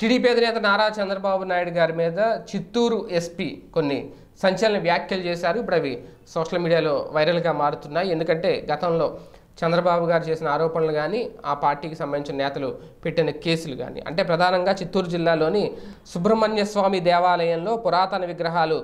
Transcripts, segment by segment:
TDP అధినేత నారా చంద్రబాబు నాయుడు గారి మీద చిత్తూరు ఎస్పీ కొన్ని సంచలన వ్యాఖ్యలు చేశారు. ఇప్పుడు అవి సోషల్ మీడియాలో వైరల్గా మారుతున్నాయి. ఎందుకంటే గతంలో చంద్రబాబు గారు చేసిన ఆరోపణలు కానీ ఆ పార్టీకి సంబంధించిన నేతలు పెట్టిన కేసులు కానీ, అంటే ప్రధానంగా చిత్తూరు జిల్లాలోని సుబ్రహ్మణ్య స్వామి దేవాలయంలో పురాతన విగ్రహాలు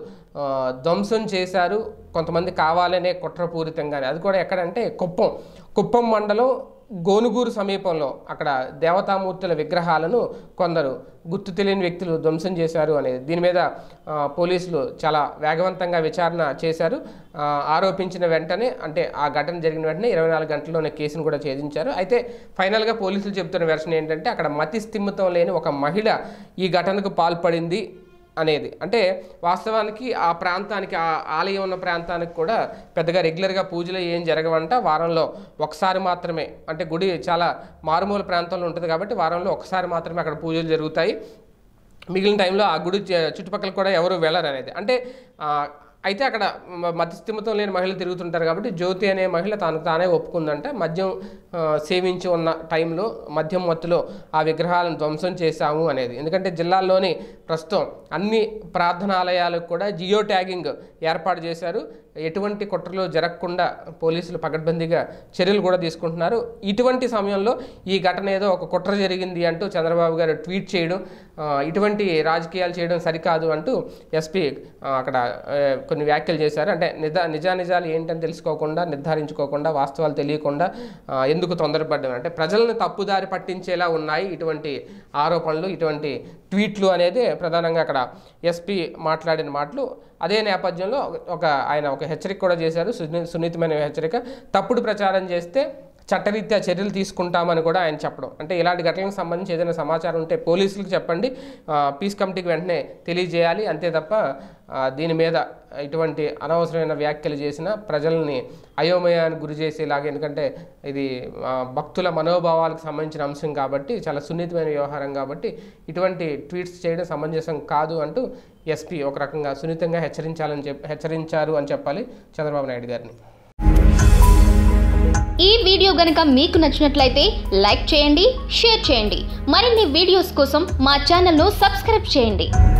ధ్వంసం చేశారు కొంతమంది కావాలనే కుట్రపూరితంగానే. అది కూడా ఎక్కడంటే కుప్పం మండలం గోనుగూరు సమీపంలో అక్కడ దేవతామూర్తుల విగ్రహాలను కొందరు గుర్తు తెలియని వ్యక్తులు ధ్వంసం చేశారు అనేది. దీని మీద పోలీసులు చాలా వేగవంతంగా విచారణ చేశారు. ఆరోపించిన వెంటనే, అంటే ఆ ఘటన జరిగిన వెంటనే 24 గంటల్లోనే కేసును కూడా ఛేదించారు. అయితే ఫైనల్గా పోలీసులు చెబుతున్న వెర్షన్ ఏంటంటే అక్కడ మతి స్థిమితం లేని ఒక మహిళ ఈ ఘటనకు పాల్పడింది అనేది. అంటే వాస్తవానికి ఆ ప్రాంతానికి, ఆ ఆలయం ఉన్న ప్రాంతానికి కూడా పెద్దగా రెగ్యులర్గా పూజలు ఏం జరగవంట. వారంలో ఒకసారి మాత్రమే, అంటే గుడి చాలా మారుమూల ప్రాంతంలో ఉంటుంది కాబట్టి వారంలో ఒకసారి మాత్రమే అక్కడ పూజలు జరుగుతాయి. మిగిలిన టైంలో ఆ గుడి చుట్టుపక్కల కూడా ఎవరు వెళ్ళరు అనేది. అంటే అయితే అక్కడ మధ్యస్థిమితం లేని మహిళలు తిరుగుతుంటారు కాబట్టి జ్యోతి అనే మహిళ తానే ఒప్పుకుందంట. మద్యం సేవించి ఉన్న టైంలో మద్యం మత్తులో ఆ విగ్రహాలను ధ్వంసం చేశాము అనేది. ఎందుకంటే జిల్లాల్లోని ప్రస్తుతం అన్ని ప్రార్థనాలయాలకు కూడా జియో ట్యాగింగ్ ఏర్పాటు చేశారు. ఎటువంటి కుట్రలు జరగకుండా పోలీసులు పకడ్బందీగా చర్యలు కూడా తీసుకుంటున్నారు. ఇటువంటి సమయంలో ఈ ఘటన ఏదో ఒక కుట్ర జరిగింది అంటూ చంద్రబాబు గారు ట్వీట్ చేయడం, ఇటువంటి రాజకీయాలు చేయడం సరికాదు అంటూ ఎస్పీ అక్కడ కొన్ని వ్యాఖ్యలు చేశారు. అంటే నిజానిజాలు ఏంటని తెలుసుకోకుండా, నిర్ధారించుకోకుండా, వాస్తవాలు తెలియకుండా ఎందుకు తొందరపడ్డారు, అంటే ప్రజలను తప్పుదారి పట్టించేలా ఉన్నాయి ఇటువంటి ఆరోపణలు, ఇటువంటి ట్వీట్లు అనేది ప్రధానంగా అక్కడ ఎస్పీ మాట్లాడిన మాటలు. అదే నేపథ్యంలో ఆయన ఒక హెచ్చరిక కూడా చేశారు, సున్నితమైన హెచ్చరిక. తప్పుడు ప్రచారం చేస్తే చట్టరీత్యా చర్యలు తీసుకుంటామని కూడా ఆయన చెప్పడం. అంటే ఇలాంటి ఘటనలకు సంబంధించి ఏదైనా సమాచారం ఉంటే పోలీసులకు చెప్పండి, పీస్ కమిటీకి వెంటనే తెలియజేయాలి. అంతే తప్ప దీని మీద ఇటువంటి అనవసరమైన వ్యాఖ్యలు చేసిన ప్రజల్ని అయోమయానికి గురి చేసేలాగా, ఎందుకంటే ఇది భక్తుల మనోభావాలకు సంబంధించిన అంశం కాబట్టి, చాలా సున్నితమైన వ్యవహారం కాబట్టి ఇటువంటి ట్వీట్స్ చేయడం సమంజసం కాదు అంటూ ఎస్పీ ఒక రకంగా సున్నితంగా హెచ్చరించారు అని చెప్పాలి చంద్రబాబు నాయుడు గారిని. ఈ వీడియో గనుక మీకు నచ్చినట్లయితే లైక్ చేయండి, షేర్ చేయండి. మరిన్ని వీడియోస్ కోసం మా ఛానల్ను సబ్స్క్రైబ్ చేయండి.